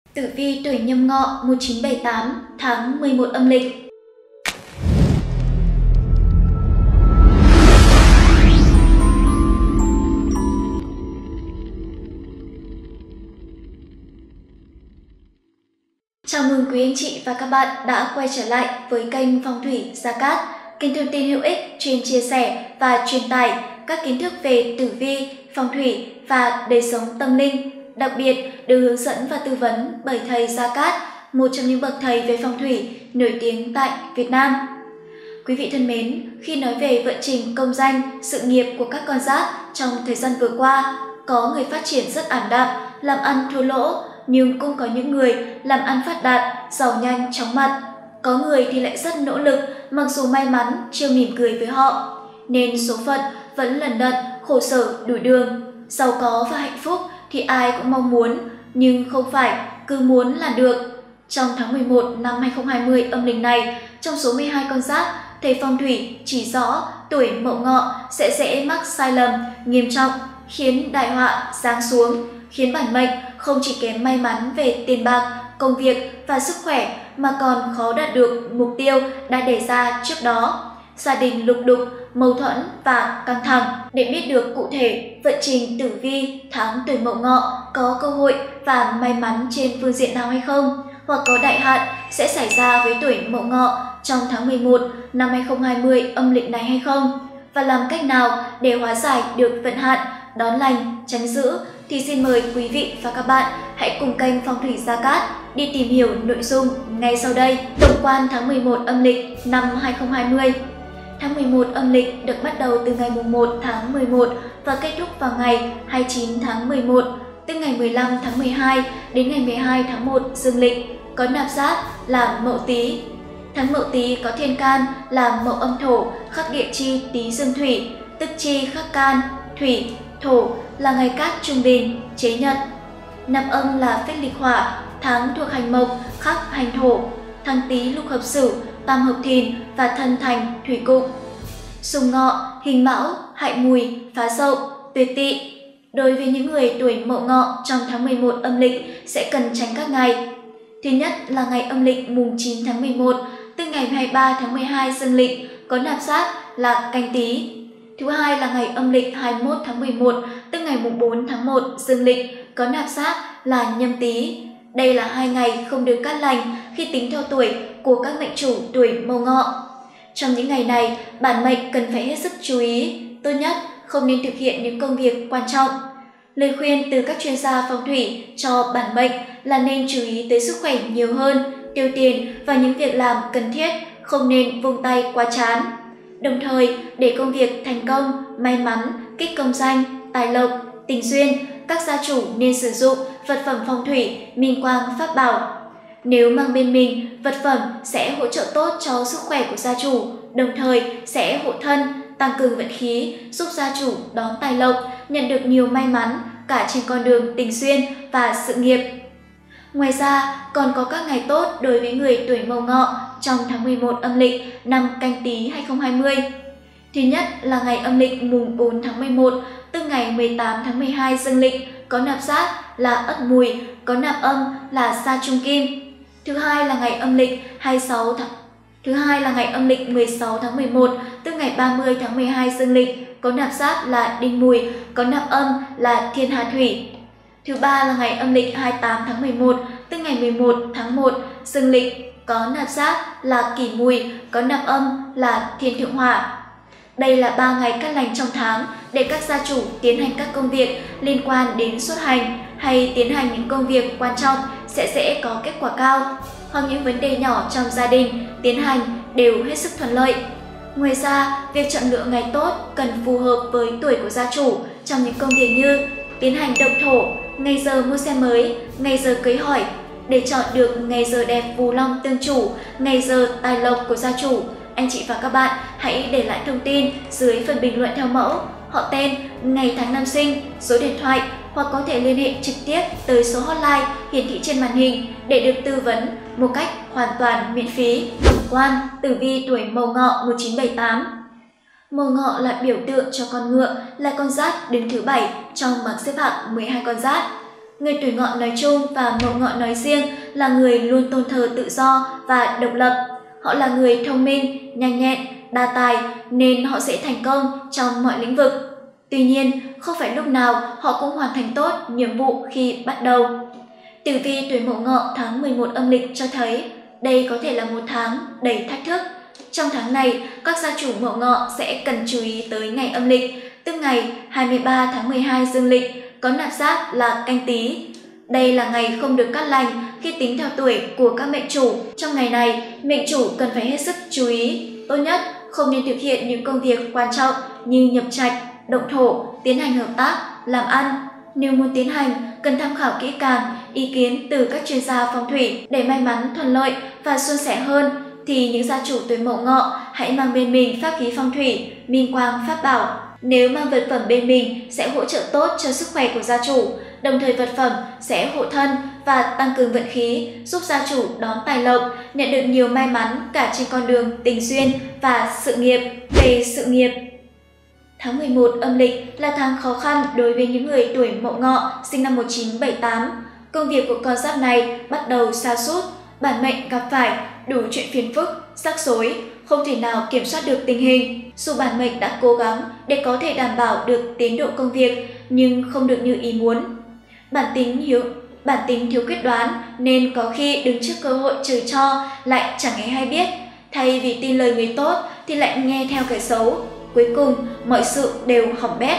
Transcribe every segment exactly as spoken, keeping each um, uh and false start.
Tử vi tuổi Nhâm Ngọ một nghìn chín trăm bảy mươi tám, tháng mười một âm lịch. Chào mừng quý anh chị và các bạn đã quay trở lại với kênh Phong thủy Gia Cát, kênh thông tin hữu ích chuyên chia sẻ và truyền tải các kiến thức về tử vi, phong thủy và đời sống tâm linh, đặc biệt được hướng dẫn và tư vấn bởi thầy Gia Cát, một trong những bậc thầy về phong thủy nổi tiếng tại Việt Nam. Quý vị thân mến, khi nói về vận trình công danh, sự nghiệp của các con giáp trong thời gian vừa qua, có người phát triển rất ảm đạm, làm ăn thua lỗ, nhưng cũng có những người làm ăn phát đạt, giàu nhanh chóng mặt. Có người thì lại rất nỗ lực, mặc dù may mắn chưa mỉm cười với họ, nên số phận vẫn lận đận, khổ sở đủ đường. Giàu có và hạnh phúc thì ai cũng mong muốn, nhưng không phải cứ muốn là được. Trong tháng mười một năm hai nghìn không trăm hai mươi âm lịch này, trong số mười hai con giáp, thầy phong thủy chỉ rõ tuổi Mậu Ngọ sẽ dễ mắc sai lầm nghiêm trọng, khiến đại họa giáng xuống, khiến bản mệnh không chỉ kém may mắn về tiền bạc, công việc và sức khỏe mà còn khó đạt được mục tiêu đã đề ra trước đó. Gia đình lục đục, mâu thuẫn và căng thẳng. Để biết được cụ thể vận trình tử vi tháng tuổi Mậu Ngọ có cơ hội và may mắn trên phương diện nào hay không, hoặc có đại hạn sẽ xảy ra với tuổi Mậu Ngọ trong tháng mười một năm hai nghìn không trăm hai mươi âm lịch này hay không, và làm cách nào để hóa giải được vận hạn, đón lành, tránh dữ, thì xin mời quý vị và các bạn hãy cùng kênh Phong thủy Gia Cát đi tìm hiểu nội dung ngay sau đây. Tổng quan tháng mười một âm lịch năm hai nghìn không trăm hai mươi. Tháng mười một âm lịch được bắt đầu từ ngày mùng một tháng mười một và kết thúc vào ngày hai mươi chín tháng mười một, từ ngày mười lăm tháng mười hai đến ngày mười hai tháng một dương lịch, có nạp giáp là Mậu Tý. Tháng Mậu Tý có thiên can là Mậu Âm Thổ, khắc địa chi Tý Dương Thủy, tức chi khắc can, thủy, thổ, là ngày cát trung bình, chế nhật. Nạp âm là phích lịch hỏa, tháng thuộc hành mộc, khắc hành thổ. Tháng Tý lục hợp Sửu, tam hợp Thìn và thân thành thủy cung. Xung Ngọ, hình Mão, hại Mùi, phá Dậu, tuyệt Tỵ. Đối với những người tuổi Mậu Ngọ trong tháng mười một âm lịch sẽ cần tránh các ngày. Thứ nhất là ngày âm lịch mùng chín tháng mười một, từ ngày hai mươi ba tháng mười hai dương lịch, có nạp giáp là Canh Tý. Thứ hai là ngày âm lịch hai mươi mốt tháng mười một, từ ngày mùng bốn tháng một dương lịch, có nạp giáp là Nhâm Tý. Đây là hai ngày không được cát lành khi tính theo tuổi của các mệnh chủ tuổi Mậu Ngọ. Trong những ngày này, bản mệnh cần phải hết sức chú ý, tốt nhất không nên thực hiện những công việc quan trọng. Lời khuyên từ các chuyên gia phong thủy cho bản mệnh là nên chú ý tới sức khỏe nhiều hơn, tiêu tiền vào những việc làm cần thiết, không nên vung tay quá chán. Đồng thời, để công việc thành công, may mắn, kích công danh, tài lộc, tình duyên, các gia chủ nên sử dụng vật phẩm phong thủy, minh quang, pháp bảo. Nếu mang bên mình, vật phẩm sẽ hỗ trợ tốt cho sức khỏe của gia chủ, đồng thời sẽ hộ thân, tăng cường vận khí, giúp gia chủ đón tài lộc, nhận được nhiều may mắn cả trên con đường tình duyên và sự nghiệp. Ngoài ra, còn có các ngày tốt đối với người tuổi Mậu Ngọ trong tháng mười một âm lịch năm Canh Tý hai nghìn không trăm hai mươi. Thứ nhất là ngày âm lịch mùng bốn tháng mười một, từ ngày mười tám tháng mười hai dương lịch, có nạp giáp là Ất Mùi, có nạp âm là Sa Trung Kim. Thứ hai là ngày âm lịch hai mươi sáu tháng Thứ hai là ngày âm lịch mười sáu tháng mười một, từ ngày ba mươi tháng mười hai dương lịch, có nạp giáp là Đinh Mùi, có nạp âm là Thiên Hà Thủy. Thứ ba là ngày âm lịch hai mươi tám tháng mười một, từ ngày mười một tháng một dương lịch, có nạp giáp là Kỷ Mùi, có nạp âm là Thiên Thượng Hỏa. Đây là ba ngày cát lành trong tháng để các gia chủ tiến hành các công việc liên quan đến xuất hành hay tiến hành những công việc quan trọng sẽ dễ có kết quả cao, hoặc những vấn đề nhỏ trong gia đình tiến hành đều hết sức thuận lợi. Ngoài ra, việc chọn lựa ngày tốt cần phù hợp với tuổi của gia chủ trong những công việc như tiến hành động thổ, ngày giờ mua xe mới, ngày giờ cưới hỏi. Để chọn được ngày giờ đẹp phù long tương chủ, ngày giờ tài lộc của gia chủ, anh chị và các bạn hãy để lại thông tin dưới phần bình luận theo mẫu, họ tên, ngày tháng năm sinh, số điện thoại, hoặc có thể liên hệ trực tiếp tới số hotline hiển thị trên màn hình để được tư vấn một cách hoàn toàn miễn phí. Tổng quan tử vi tuổi Mậu Ngọ một nghìn chín trăm bảy mươi tám. Mậu Ngọ là biểu tượng cho con ngựa, là con giáp đứng thứ bảy trong bảng xếp hạng mười hai con giáp. Người tuổi Ngọ nói chung và Mậu Ngọ nói riêng là người luôn tôn thờ tự do và độc lập. Họ là người thông minh, nhanh nhẹn, đa tài nên họ sẽ thành công trong mọi lĩnh vực. Tuy nhiên, không phải lúc nào họ cũng hoàn thành tốt nhiệm vụ khi bắt đầu. Tử vi tuổi Mậu Ngọ tháng mười một âm lịch cho thấy đây có thể là một tháng đầy thách thức. Trong tháng này, các gia chủ Mậu Ngọ sẽ cần chú ý tới ngày âm lịch, tức ngày hai mươi ba tháng mười hai dương lịch, có nạp giáp là Canh Tý. Đây là ngày không được cát lành khi tính theo tuổi của các mệnh chủ. Trong ngày này, mệnh chủ cần phải hết sức chú ý. Tốt nhất, không nên thực hiện những công việc quan trọng như nhập trạch, động thổ, tiến hành hợp tác, làm ăn. Nếu muốn tiến hành, cần tham khảo kỹ càng ý kiến từ các chuyên gia phong thủy để may mắn, thuận lợi và suôn sẻ hơn. Thì những gia chủ tuổi Mậu Ngọ hãy mang bên mình pháp khí phong thủy, minh quang pháp bảo. Nếu mang vật phẩm bên mình sẽ hỗ trợ tốt cho sức khỏe của gia chủ, đồng thời vật phẩm sẽ hộ thân và tăng cường vận khí, giúp gia chủ đón tài lộc, nhận được nhiều may mắn cả trên con đường tình duyên và sự nghiệp. Về sự nghiệp, tháng mười một âm lịch là tháng khó khăn đối với những người tuổi Mậu Ngọ sinh năm một nghìn chín trăm bảy mươi tám. Công việc của con giáp này bắt đầu sa sút, bản mệnh gặp phải đủ chuyện phiền phức, rắc rối, không thể nào kiểm soát được tình hình. Dù bản mệnh đã cố gắng để có thể đảm bảo được tiến độ công việc nhưng không được như ý muốn. Bản tính hiếu bản tính thiếu quyết đoán nên có khi đứng trước cơ hội trời cho lại chẳng hề hay biết, thay vì tin lời người tốt thì lại nghe theo kẻ xấu. Cuối cùng mọi sự đều hỏng bét.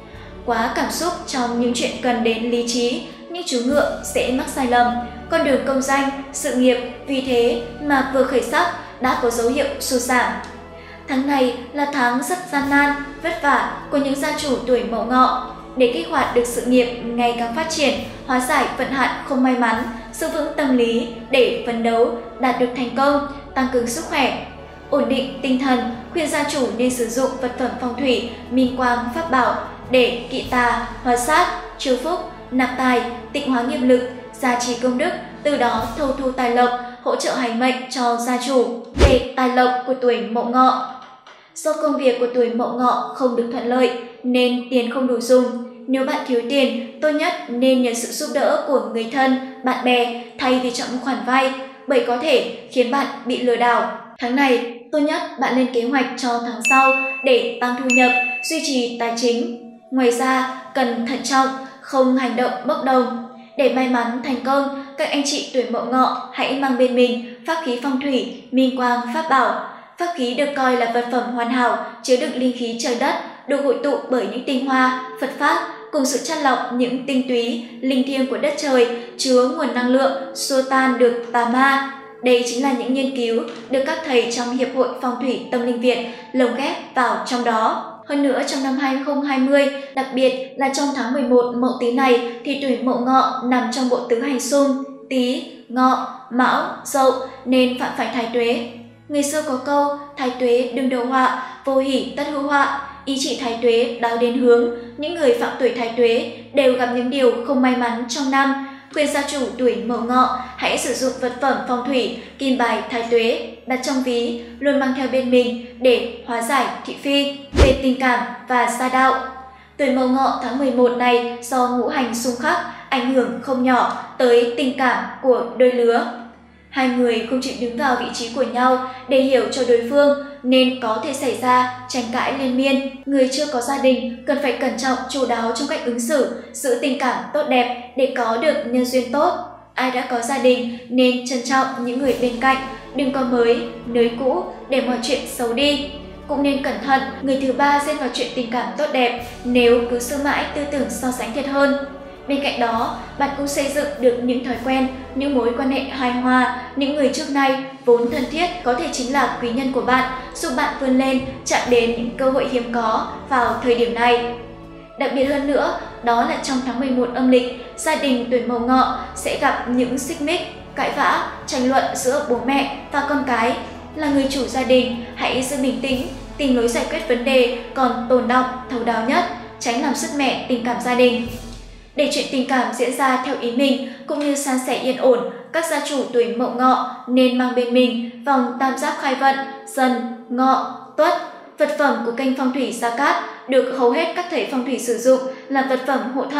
Quá cảm xúc trong những chuyện cần đến lý trí, những chú ngựa sẽ mắc sai lầm. Con đường công danh, sự nghiệp vì thế mà vừa khởi sắc đã có dấu hiệu sụt giảm. Tháng này là tháng rất gian nan, vất vả của những gia chủ tuổi Mậu Ngọ. Để kích hoạt được sự nghiệp ngày càng phát triển, hóa giải vận hạn không may mắn, giữ vững tâm lý để phấn đấu, đạt được thành công, tăng cường sức khỏe, ổn định tinh thần, khuyên gia chủ nên sử dụng vật phẩm phong thủy, minh quang pháp bảo để kỵ tà, hóa sát, chiêu phúc, nạp tài, tịnh hóa nghiệp lực, gia trì công đức, từ đó thâu thu tài lộc, hỗ trợ hành mệnh cho gia chủ. Về tài lộc của tuổi Mậu Ngọ, do công việc của tuổi Mậu Ngọ không được thuận lợi nên tiền không đủ dùng. Nếu bạn thiếu tiền, tốt nhất nên nhận sự giúp đỡ của người thân, bạn bè thay vì chọn một khoản vay, bởi có thể khiến bạn bị lừa đảo. Tháng này, tốt nhất bạn lên kế hoạch cho tháng sau để tăng thu nhập, duy trì tài chính. Ngoài ra, cần thận trọng, không hành động bốc đồng. Để may mắn thành công, các anh chị tuổi Mậu Ngọ hãy mang bên mình pháp khí phong thủy, minh quang pháp bảo. Pháp khí được coi là vật phẩm hoàn hảo, chứa đựng linh khí trời đất, được hội tụ bởi những tinh hoa, Phật pháp cùng sự chắt lọc những tinh túy, linh thiêng của đất trời, chứa nguồn năng lượng, xua tan được tà ma. Đây chính là những nghiên cứu được các thầy trong Hiệp hội Phong thủy Tâm linh Việt lồng ghép vào trong đó. Hơn nữa, trong năm hai không hai không, đặc biệt là trong tháng mười một Mậu Tý này thì tuổi Mậu Ngọ nằm trong bộ tứ hành xung Tý, Ngọ, Mão, Dậu nên phạm phải thái tuế. Người xưa có câu thái tuế đừng đầu họa, vô hỷ tất hữu họa, ý chỉ thái tuế đáo đến hướng. Những người phạm tuổi thái tuế đều gặp những điều không may mắn trong năm. Khuyên gia chủ tuổi Mậu Ngọ hãy sử dụng vật phẩm phong thủy kim bài thái tuế đặt trong ví, luôn mang theo bên mình để hóa giải thị phi. Về tình cảm và gia đạo, tuổi Mậu Ngọ tháng mười một này do ngũ hành xung khắc ảnh hưởng không nhỏ tới tình cảm của đôi lứa. Hai người không chịu đứng vào vị trí của nhau để hiểu cho đối phương nên có thể xảy ra tranh cãi liên miên. Người chưa có gia đình cần phải cẩn trọng chu đáo trong cách ứng xử, giữ tình cảm tốt đẹp để có được nhân duyên tốt. Ai đã có gia đình nên trân trọng những người bên cạnh, đừng có mới, nới cũ để mọi chuyện xấu đi. Cũng nên cẩn thận người thứ ba xen vào chuyện tình cảm tốt đẹp nếu cứ giữ mãi tư tưởng so sánh thiệt hơn. Bên cạnh đó, bạn cũng xây dựng được những thói quen, những mối quan hệ hài hòa, những người trước nay vốn thân thiết có thể chính là quý nhân của bạn, giúp bạn vươn lên, chạm đến những cơ hội hiếm có vào thời điểm này. Đặc biệt hơn nữa, đó là trong tháng mười một âm lịch, gia đình tuổi Mậu Ngọ sẽ gặp những xích mích, cãi vã, tranh luận giữa bố mẹ và con cái. Là người chủ gia đình, hãy giữ bình tĩnh, tìm lối giải quyết vấn đề còn tồn đọng, thấu đáo nhất, tránh làm sứt mẻ tình cảm gia đình. Để chuyện tình cảm diễn ra theo ý mình cũng như san sẻ yên ổn, các gia chủ tuổi Mậu Ngọ nên mang bên mình vòng tam giác khai vận, Dần, Ngọ, Tuất. Vật phẩm của kênh Phong thủy Gia Cát được hầu hết các thầy phong thủy sử dụng là vật phẩm hộ thân.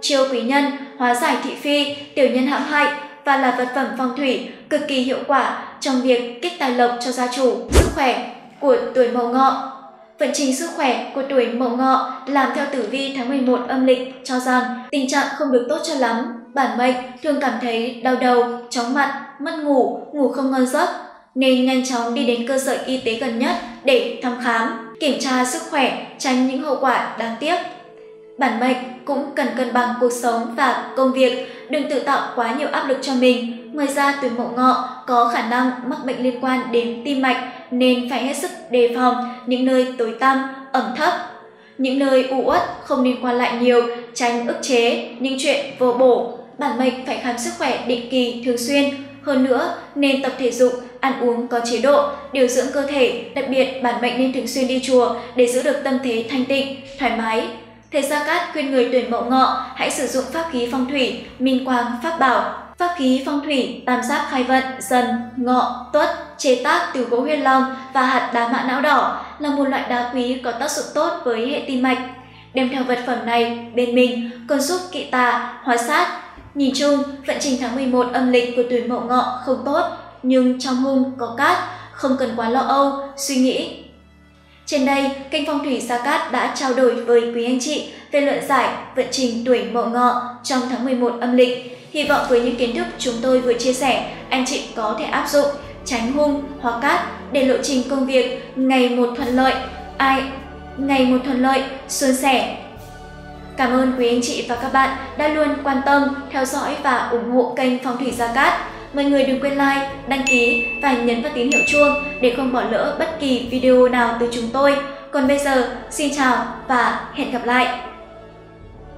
chiêu quý nhân, hóa giải thị phi, tiểu nhân hãm hại và là vật phẩm phong thủy cực kỳ hiệu quả trong việc kích tài lộc cho gia chủ. Sức khỏe của tuổi Mậu Ngọ. Vận trình sức khỏe của tuổi Mậu Ngọ làm theo tử vi tháng mười một âm lịch cho rằng tình trạng không được tốt cho lắm. Bản mệnh thường cảm thấy đau đầu, chóng mặt, mất ngủ, ngủ không ngon giấc, nên nhanh chóng đi đến cơ sở y tế gần nhất để thăm khám, kiểm tra sức khỏe, tránh những hậu quả đáng tiếc. Bản mệnh cũng cần cân bằng cuộc sống và công việc, đừng tự tạo quá nhiều áp lực cho mình. Ngoài ra, tuổi Mậu Ngọ có khả năng mắc bệnh liên quan đến tim mạch nên phải hết sức đề phòng những nơi tối tăm, ẩm thấp. Những nơi u uất không nên qua lại nhiều, tránh ức chế những chuyện vô bổ. Bản mệnh phải khám sức khỏe định kỳ thường xuyên. Hơn nữa, nên tập thể dục, ăn uống có chế độ, điều dưỡng cơ thể. Đặc biệt, bản mệnh nên thường xuyên đi chùa để giữ được tâm thế thanh tịnh, thoải mái. Thầy Gia Cát khuyên người tuổi Mậu Ngọ hãy sử dụng pháp khí phong thủy, minh quang pháp bảo. Pháp khí phong thủy tam giáp khai vận, dần, ngọ, tuất, chế tác từ gỗ huyên long và hạt đá mã não đỏ là một loại đá quý có tác dụng tốt với hệ tim mạch. Đem theo vật phẩm này bên mình còn giúp kỵ tà, hóa sát. Nhìn chung, vận trình tháng mười một âm lịch của tuổi Mậu Ngọ không tốt, nhưng trong hung có cát, không cần quá lo âu, suy nghĩ. Trên đây, kênh Phong thủy Gia Cát đã trao đổi với quý anh chị về luận giải vận trình tuổi Mậu Ngọ trong tháng mười một âm lịch. Hy vọng với những kiến thức chúng tôi vừa chia sẻ, anh chị có thể áp dụng, tránh hung, hóa cát để lộ trình công việc ngày một thuận lợi, ai ngày một thuận lợi, suôn sẻ. Cảm ơn quý anh chị và các bạn đã luôn quan tâm, theo dõi và ủng hộ kênh Phong thủy Gia Cát. Mọi người đừng quên like, đăng ký và nhấn vào tín hiệu chuông để không bỏ lỡ bất kỳ video nào từ chúng tôi. Còn bây giờ, xin chào và hẹn gặp lại!